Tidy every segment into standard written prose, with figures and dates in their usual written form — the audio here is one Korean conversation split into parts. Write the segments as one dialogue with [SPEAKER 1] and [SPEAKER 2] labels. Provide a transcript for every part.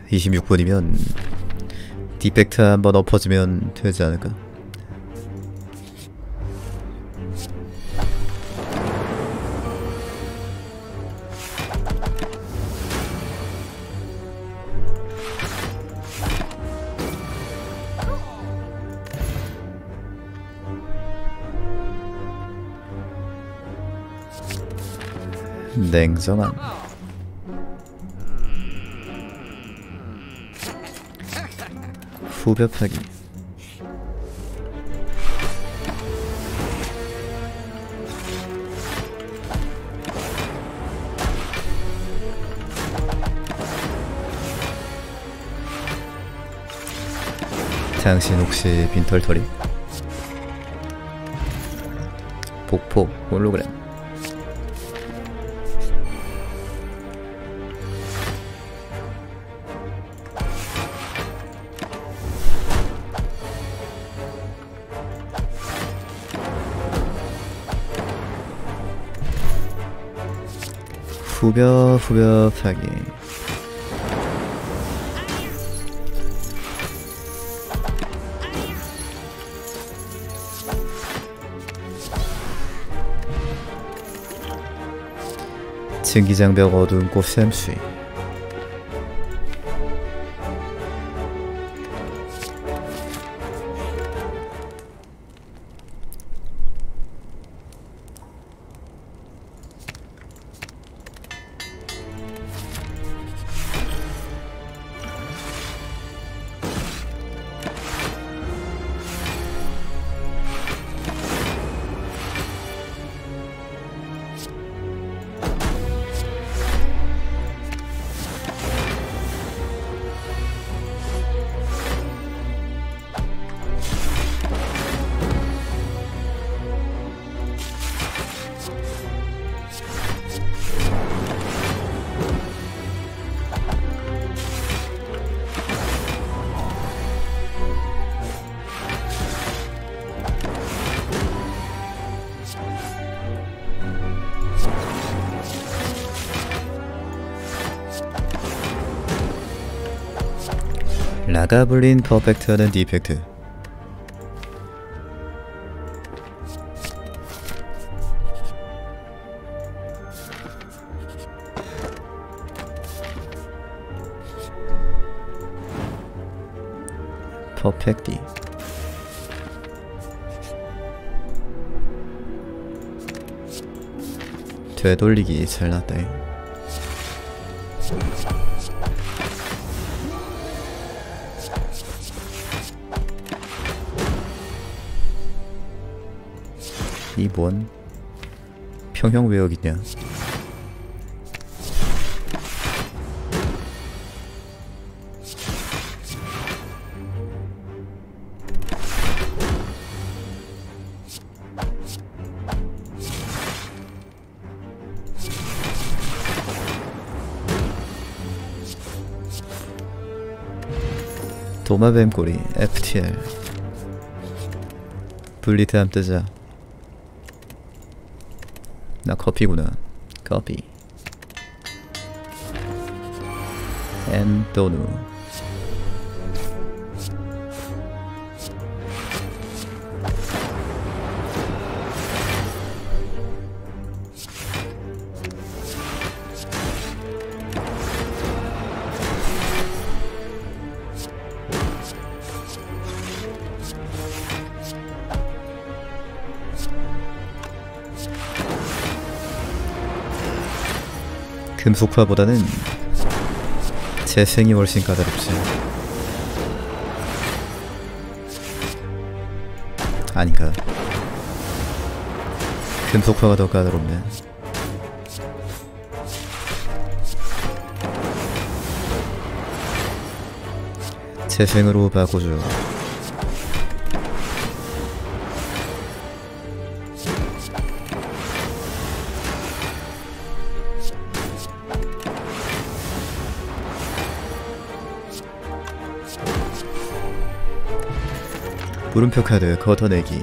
[SPEAKER 1] 26분이면 디펙트 한번 엎어주면 되지 않을까? 냉정한 후벼 파기. 당신 혹시 빈털터리? 복포 홀로그램. 후벼 파기. 증기장벽 어두운 꽃 샘수이. 라가블린 퍼펙트하는 디펙트. 퍼펙티. 되돌리기 잘났다. 2번 평형 왜 여기냐? 도마뱀꼬리 FTL. 블리트 함 뜨자. 나 커피구나. 커피. 엔도누. 금속화보다는 재생이 훨씬 까다롭지. 아닌가? 금속화가 더 까다롭네. 재생으로 바꿔줘. 물음표 카드 걷어내기.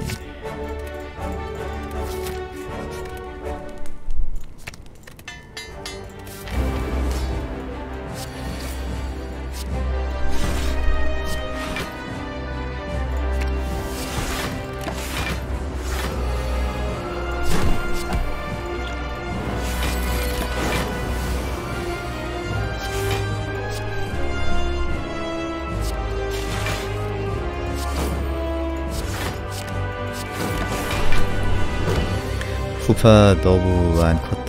[SPEAKER 1] 속도파 너무 안 컸다.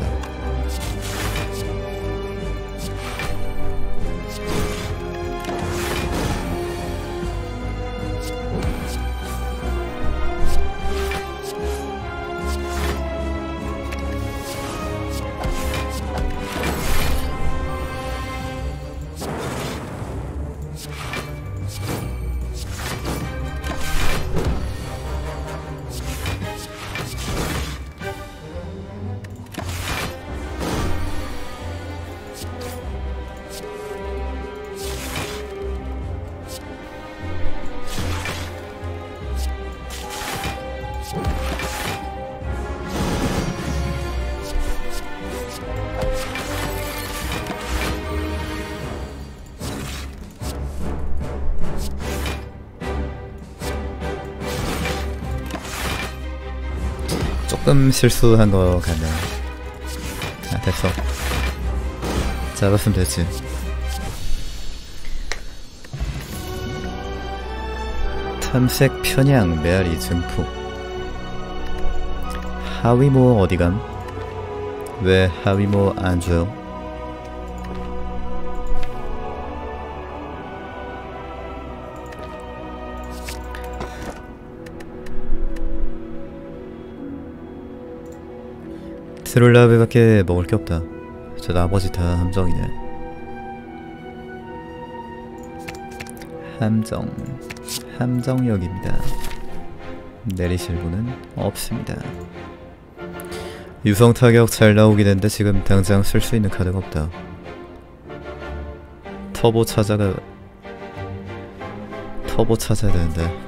[SPEAKER 1] 조금 실수한 거 같네. 아, 됐어. 잡았으면 됐지. 탐색 편향 메아리 증폭. 하위모 어디감? 왜 하위모 안 줘요? 트롤라베밖에 먹을 게 없다. 저 나머지 다 함정이네. 함정역입니다. 내리실 분은 없습니다. 유성 타격 잘 나오긴 했는데 지금 당장 쓸 수 있는 카드가 없다. 터보 찾아야 되는데.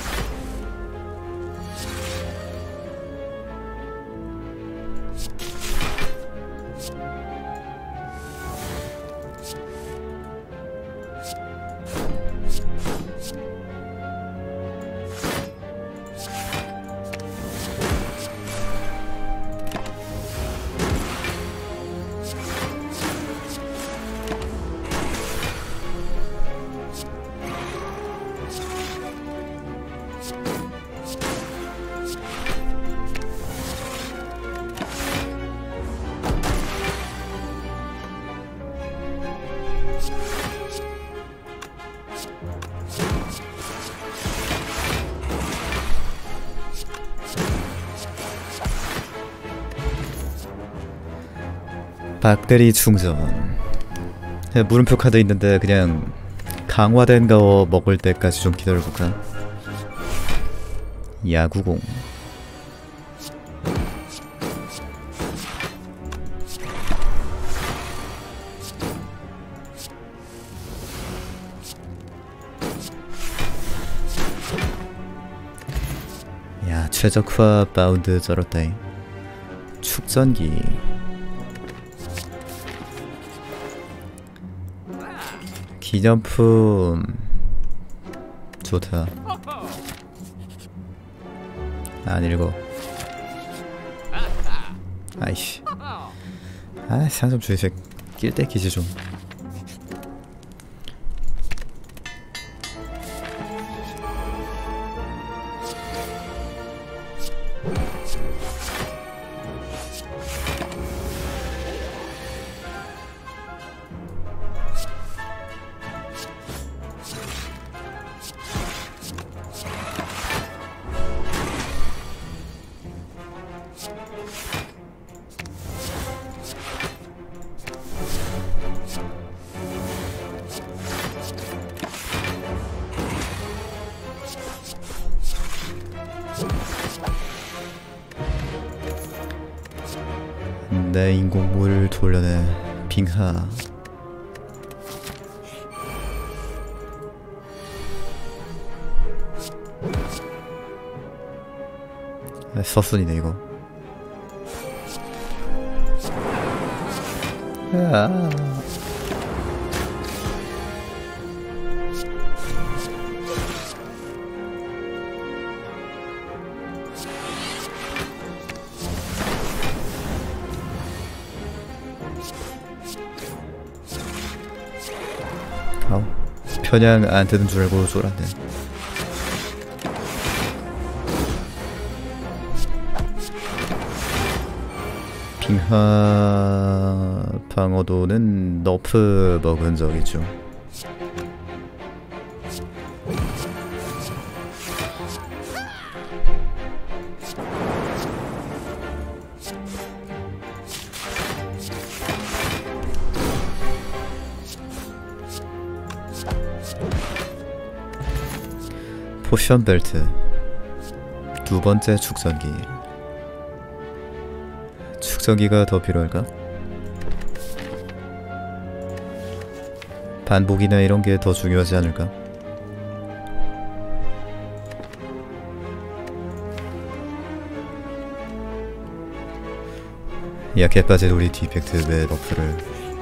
[SPEAKER 1] 박대리 충전. 물음표 카드 있는데 그냥 강화된 거 먹을 때까지 좀 기다려볼까? 야구공. 야, 최적화 바운드 쩔었다잉. 축전기. 기념품 좋다. 안 읽어. 아이씨. 아, 상점 주의색 낄 때 기지 좀. 내 인공물을 돌려내. 빙하. 서순이네 이거. 아. 편향 안 되는 줄 알고 쫄았네. 징하 방어도는 너프 먹은 적이죠. 포션 벨트 두 번째 축전기. 축전기가 더 필요할까? 반복이나 이런 게 더 중요하지 않을까? 약해 빠진 우리 디펙트 의 버프를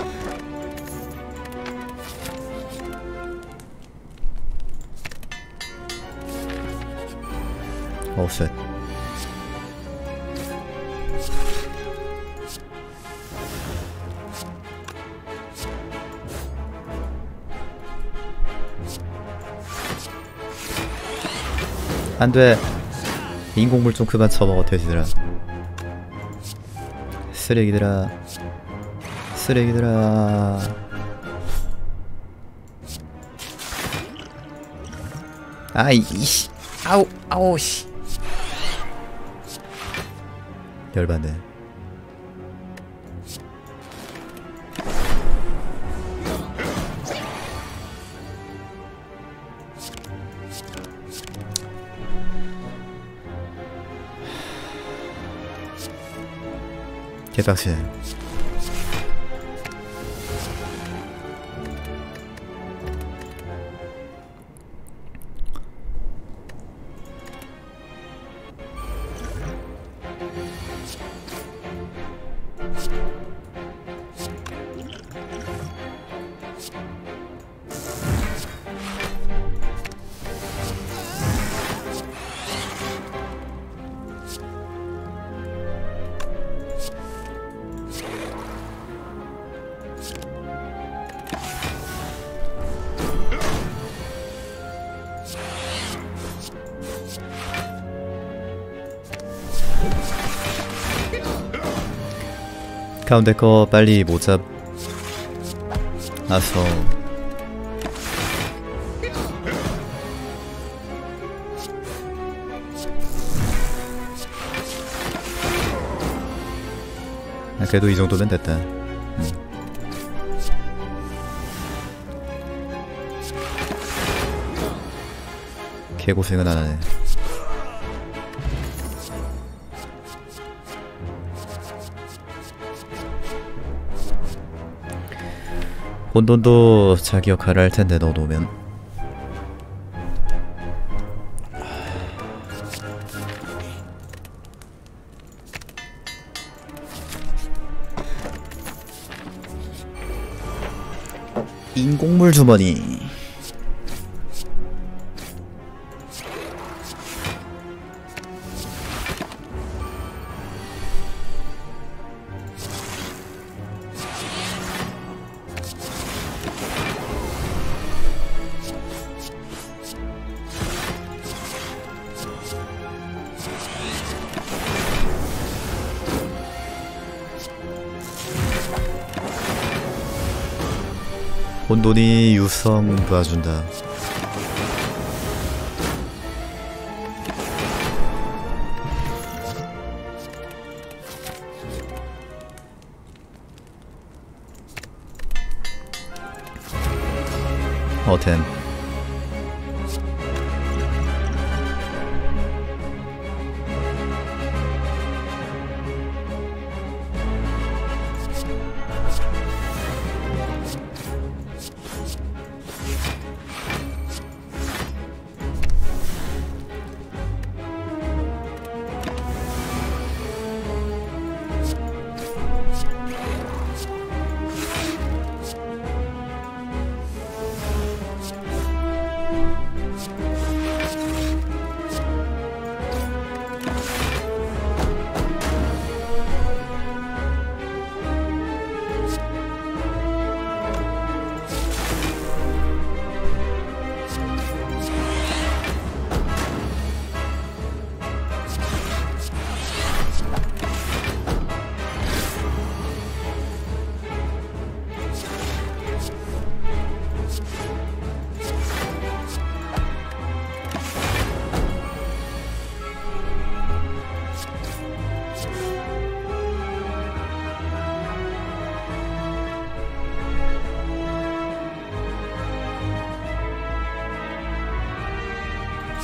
[SPEAKER 1] 셋. 안돼. 인공물 좀 그만 쳐먹어 돼지들아. 쓰레기들아. 쓰레기들아. 아이 이씨. 아우 아우 씨. 열받네. 개빡치. 가운데 거 빨리 못 잡아서 그래도 이 정도면 됐다. 개고생은 안 하네. 혼돈도 자기 역할을 할 텐데 넣어놓으면. 인공물 주머니. 혼돈이 유성 봐준다. 어템.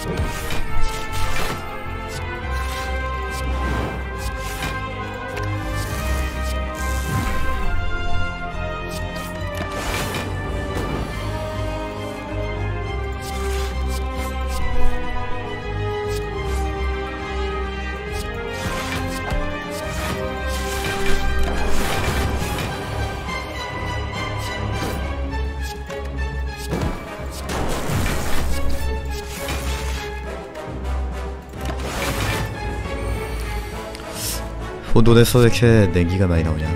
[SPEAKER 1] 혼돈에서 왜 이렇게 냉기가 많이 나오냐.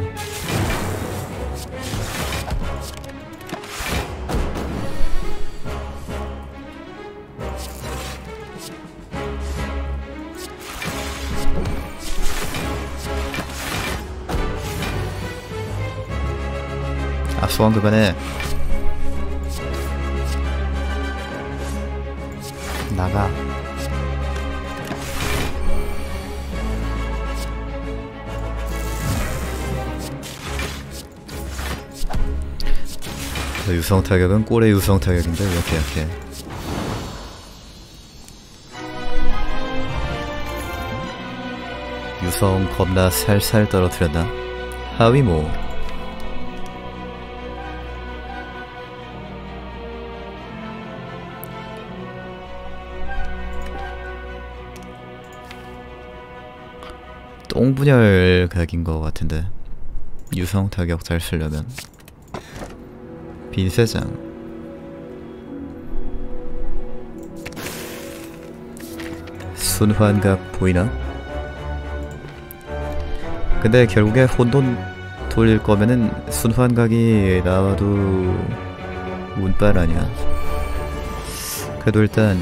[SPEAKER 1] 소환 그만해. 나가. 유성 타격은 꼴의 유성 타격인데 왜 이렇게 약해. 유성 겁나 살살 떨어뜨렸나? 하위모. 똥분열 각인 것 같은데 유성 타격 잘 쓰려면. 빈세장. 순환각 보이나? 근데 결국에 혼돈 돌릴 거면은 순환각이 나와도 운빨 아니야. 그래도 일단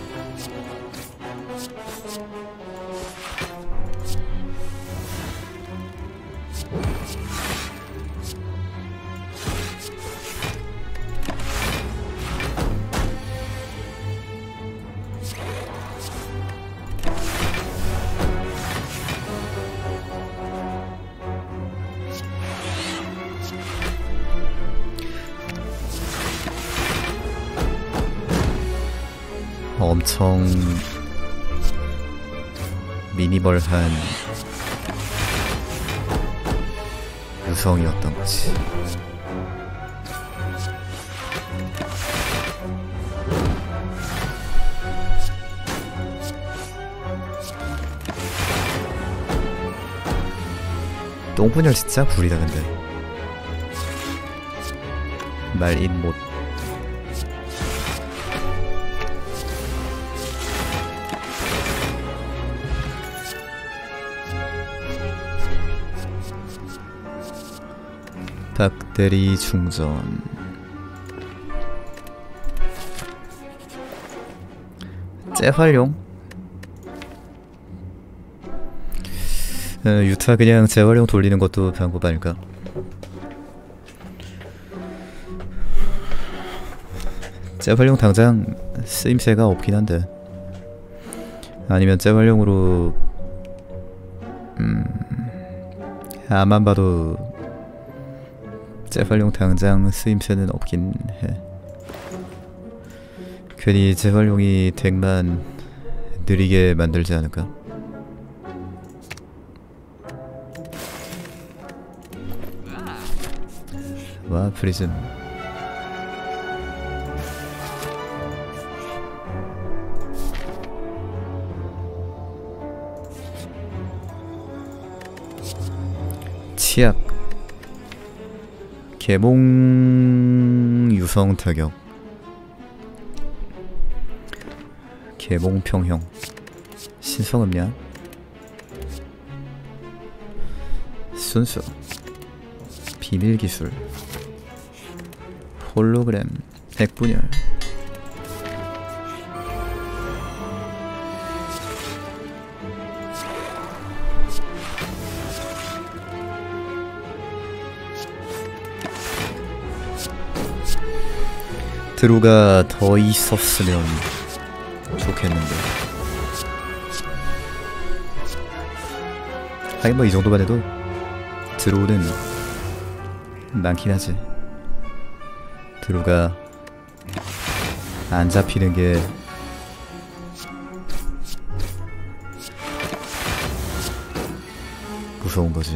[SPEAKER 1] 엄청 미니멀한 유성이었던 거지. 똥분열 진짜 구리다. 근데 말인 못. 박대리 중전. 재활용? 유타 그냥 재활용 돌리는 것도 방법 아닐까? 재활용 당장 쓰임새가 없긴 한데, 아니면 재활용으로 아만 봐도 재활용 당장 쓰임새는 없긴 해. 괜히 재활용이 덱만 느리게 만들지 않을까? 와, 프리즘. 치약. 개몽 유성 타격. 개몽 평형. 신성음량. 순수. 비밀 기술. 홀로그램. 핵분열. 드루가 더 있었으면 좋겠는데. 하긴 뭐 이 정도만 해도 드루는 많긴 하지. 드루가 안 잡히는 게 무서운 거지.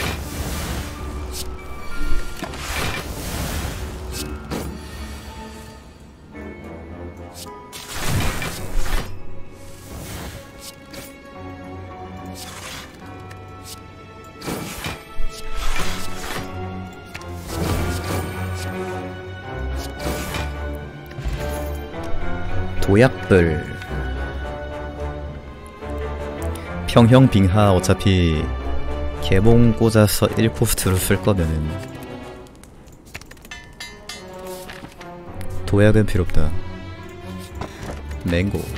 [SPEAKER 1] 도약들 평형 빙하 어차피 개봉 꽂아서 1포스트로 쓸 거면은 도약은 필요 없다. 맹고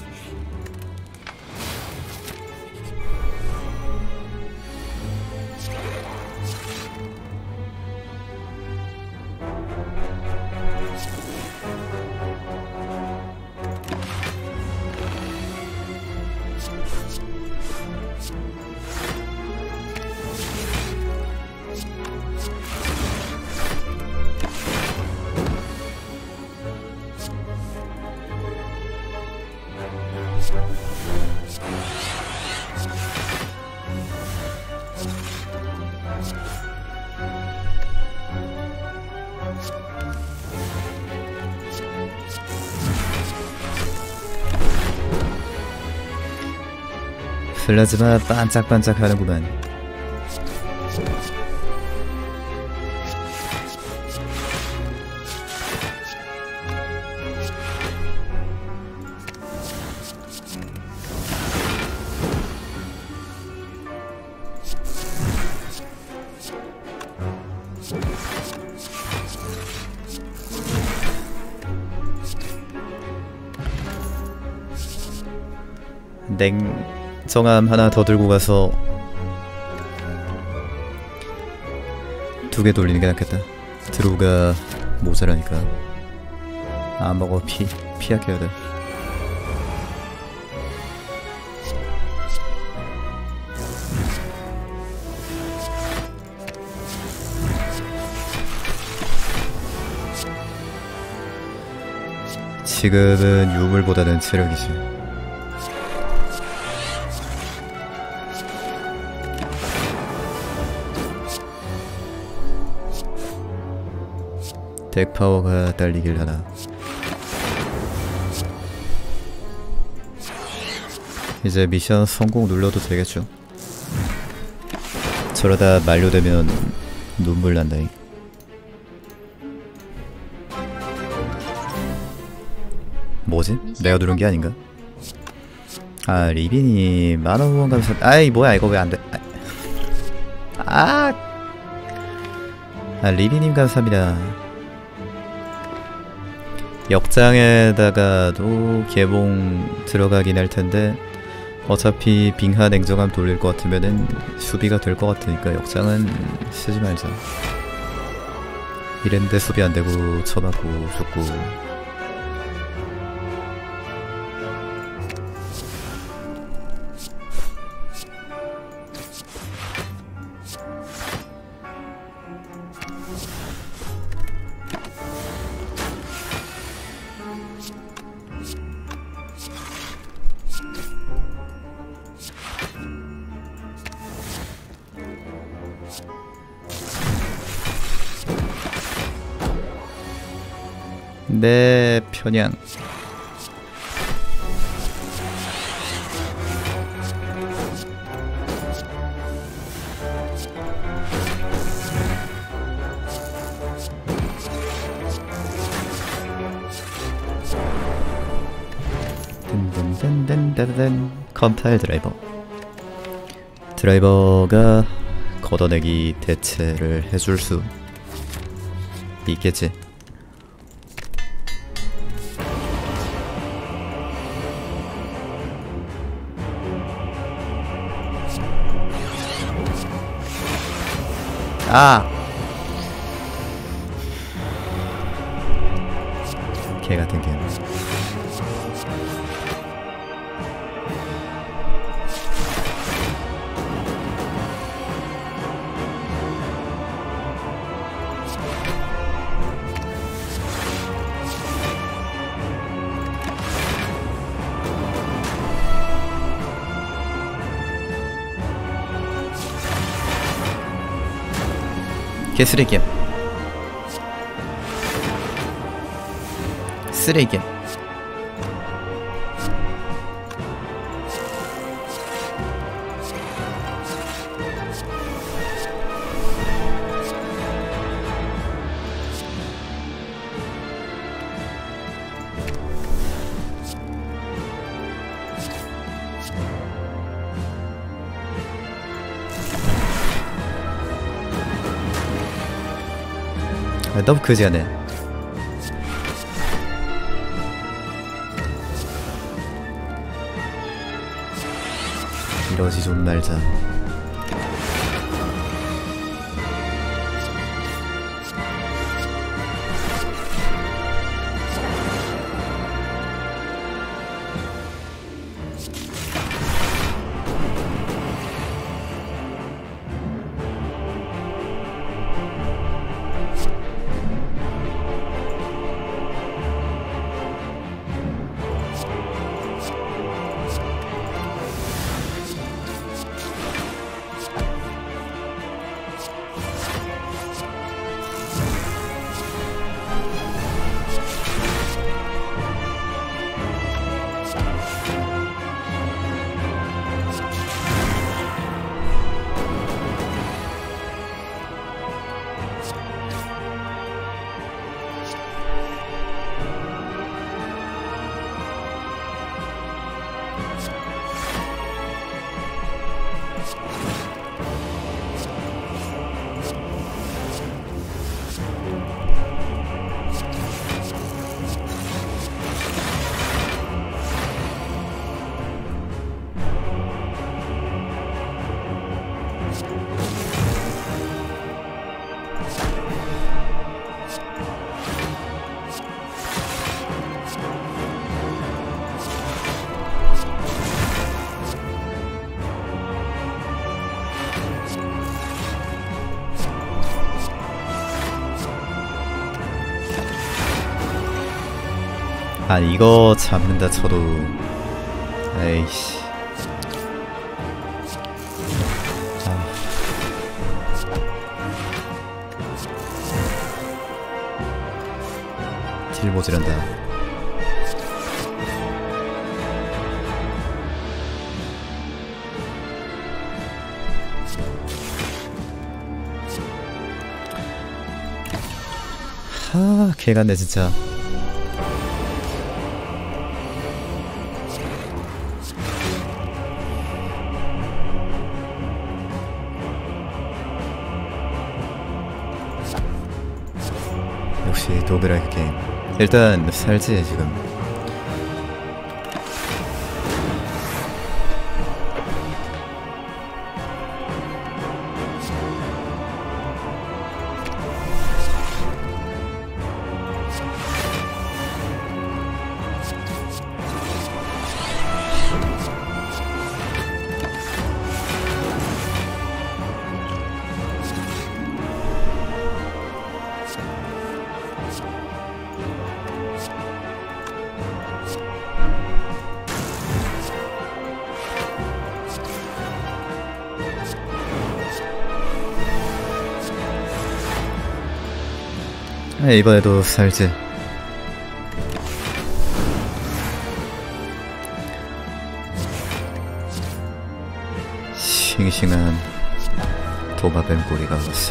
[SPEAKER 1] 플라즈마 반짝반짝 하는구만. 냉정함 하나 더 들고 가서 2개 돌리는 게 낫겠다. 드루가 모자라니까. 안 먹어. 피하게 돼. 지금은 유물보다는 체력이지. 덱 파워가 딸리길 하나. 이제 미션 성공 눌러도 되겠죠? 저러다 만료되면 눈물 난다잉. 뭐지? 내가 누른 게 아닌가? 아, 리빈이 만원 후원 감사. 아이 뭐야 이거 왜 안 돼? 아, 리빈님 감사합니다. 역장에다가도 개봉 들어가긴 할 텐데 어차피 빙하 냉정함 돌릴 것 같으면은 수비가 될 것 같으니까 역장은 쓰지 말자. 이랬는데 수비 안 되고 쳐맞고 죽고. 내 편향. 든든든든든. 컴파일 드라이버가 걷어내기 대체를 해줄 수 있겠지. 아! 개같은 게임. 개쓰레기야. 쓰레기야. 아, 너무 그지하네. 이러지 좀 말자. 아니 이거 잡는다 쳐도 에이씨. 딜 모지른다. 하, 개같네 진짜. 역시 도그라이크 게임. 일단 살지 지금. 이번에도 살지. 싱싱한 도마뱀 꼬리가 왔어.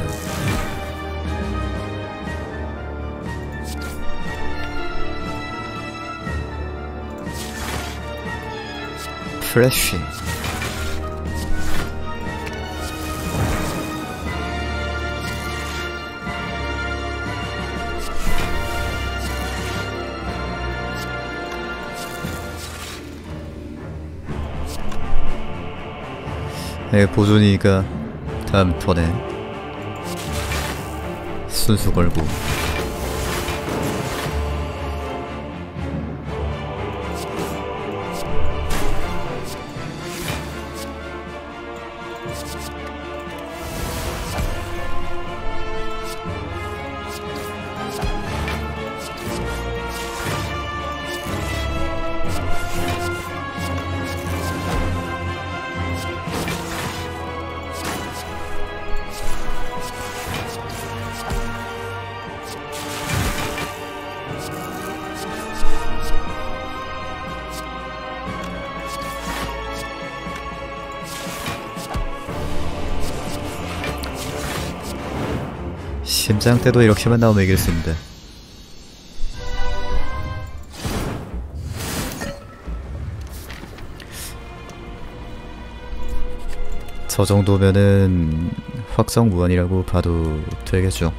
[SPEAKER 1] 프레쉬. 보존이가 다음 턴에 순수 걸고 심장 때도 이렇게만 나오면 이길 수 있는데. 저 정도면은 확정 무한이라고 봐도 되겠죠.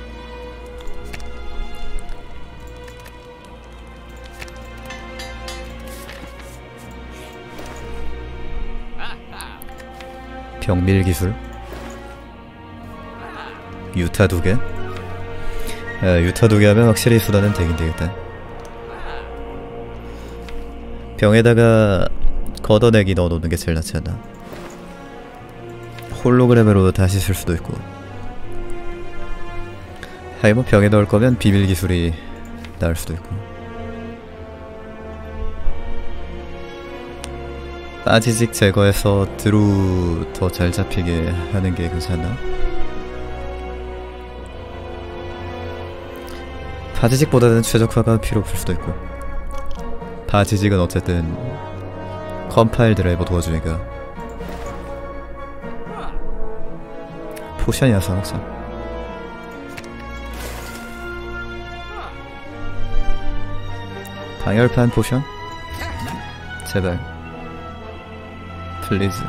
[SPEAKER 1] 병밀 기술 유타 두개? 유타 두개 하면 확실히 수단은 되긴 되겠다. 병에다가 걷어내기 넣어놓는 게 제일 낫지 않나. 홀로그램으로 다시 쓸 수도 있고. 하긴 뭐 병에 넣을 거면 비밀 기술이 나을 수도 있고. 빠지직 제거해서 드루 더 잘 잡히게 하는 게 괜찮나? 바지직보다는 최적화가 필요 없을 수도 있고. 바지직은 어쨌든 컴파일 드라이버 도와주니까. 포션이라서 먹자. 방열판 포션? 제발 플리즈.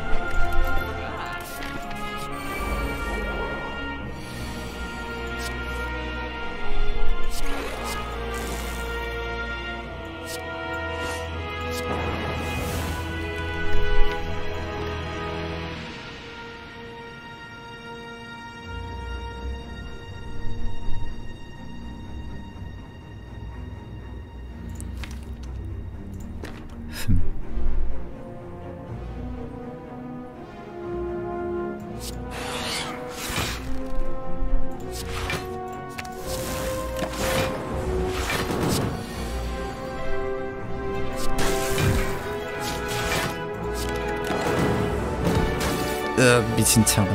[SPEAKER 1] 미친 창.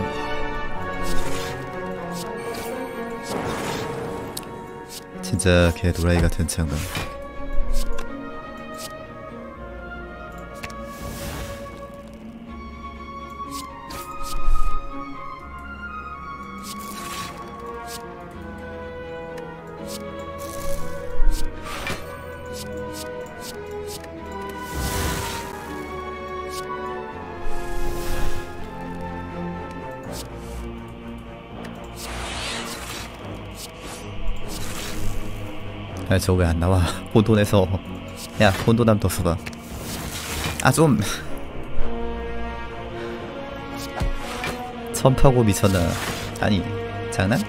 [SPEAKER 1] 진짜 개 도라이 같은 창은. 아, 저 왜 안 나와? 혼돈에서. 야, 혼돈함 더 써봐. 아, 좀. 선파고 미쳤나? 아니, 장난?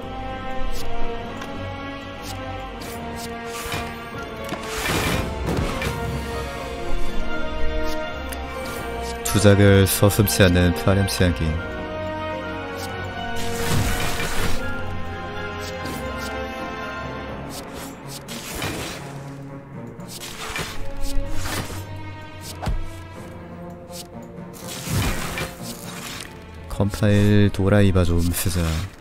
[SPEAKER 1] 주작을 서슴지 않는 파렴치 않기. 컴파일 도라이바 좀 쓰자.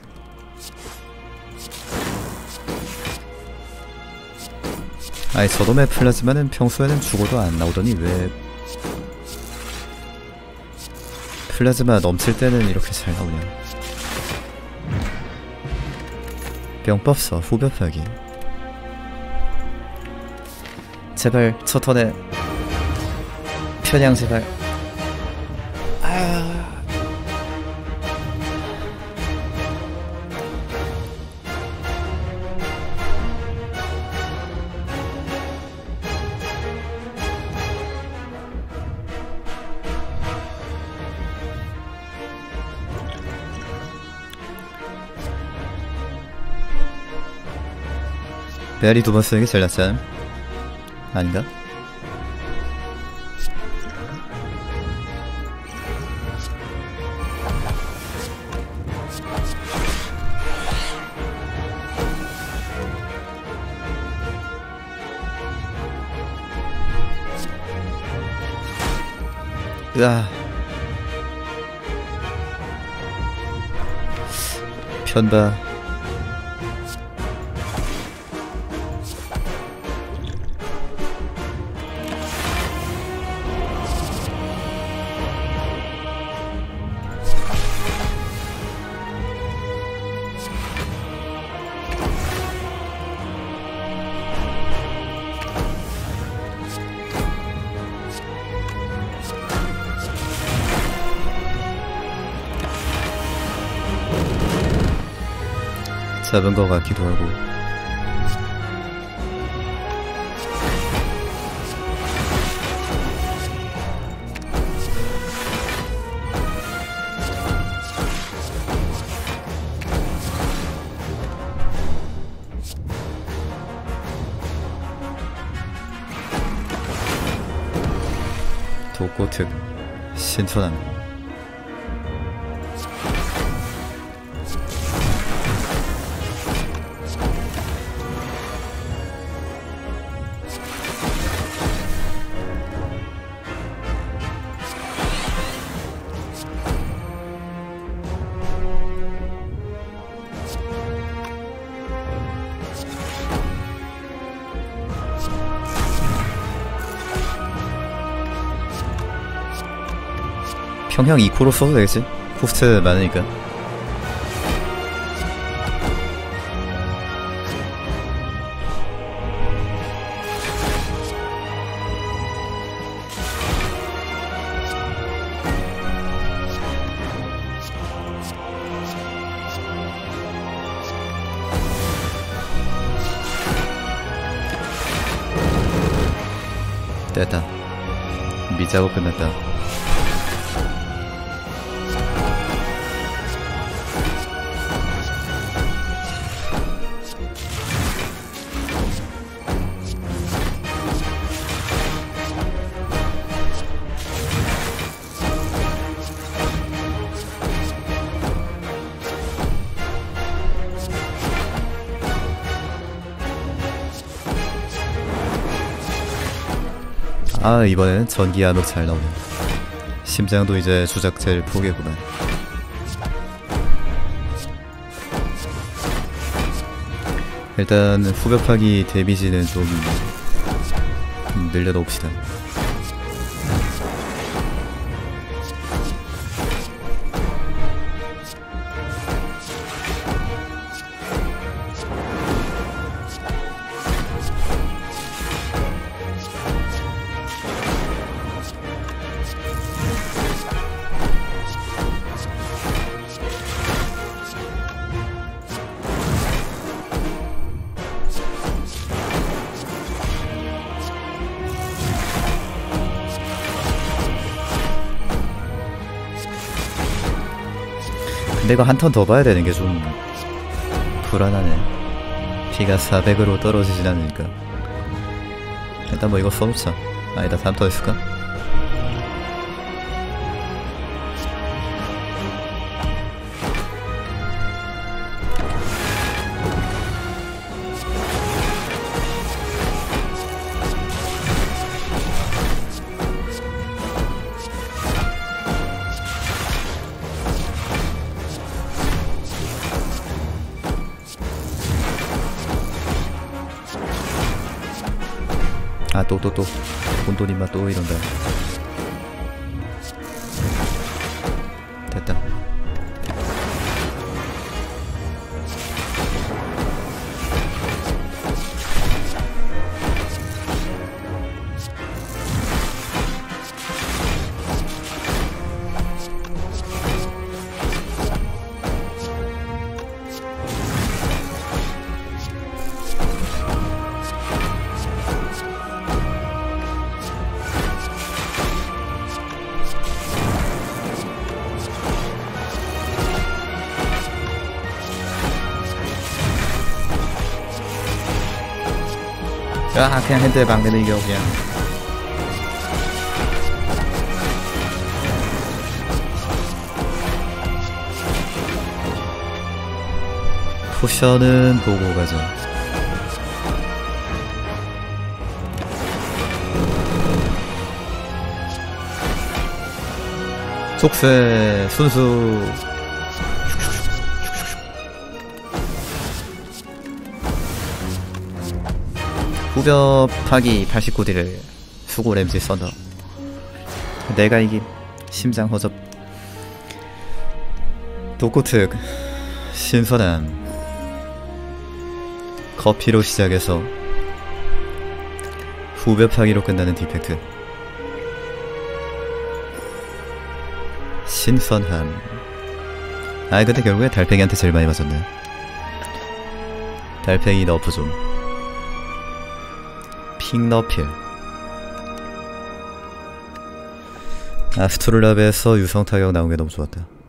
[SPEAKER 1] 아니 저놈의 플라즈마는 평소에는 죽어도 안 나오더니 왜 플라즈마 넘칠 때는 이렇게 잘 나오냐. 병법 써 후벼파기. 제발 저 턴에 편향 제발. 베알이 두 번 쓰는 게 제일 낫지 않음? 아닌가? 으아. 편봐. 잡은 것 같기도 하고. 독고특 신선함. 평형 2코로 써도 되겠지? 코스트 많으니까. 됐다. 미자고 끝났다. 아, 이번에는 전기 암흑 잘 나오네. 심장도 이제 주작제를 포기했구만. 일단 후벼파기 데미지는 좀 늘려놓읍시다. 근데 이거 한 턴 더 봐야 되는 게 좀 불안하네. 피가 400으로 떨어지진 않으니까. 일단 뭐 이거 써놓자. 아니다, 다음 턴 있을까? 아, 또 곤돌이마 또 이런다. 됐다. 아, 그냥 핸드에 막내는 이겨 그냥. 포션은 보고 가자. 속세 순수. 후벼 파기 89D를 수고 램지 썬더. 내가 이긴. 심장 허접. 독고특 신선함. 커피로 시작해서 후벼 파기로 끝나는 디펙트. 신선함. 아, 근데 결국에 달팽이한테 제일 많이 맞았네. 달팽이 너프 좀. 핑너필. 아스트롤랍에서 유성 타격 나온 게 너무 좋았다.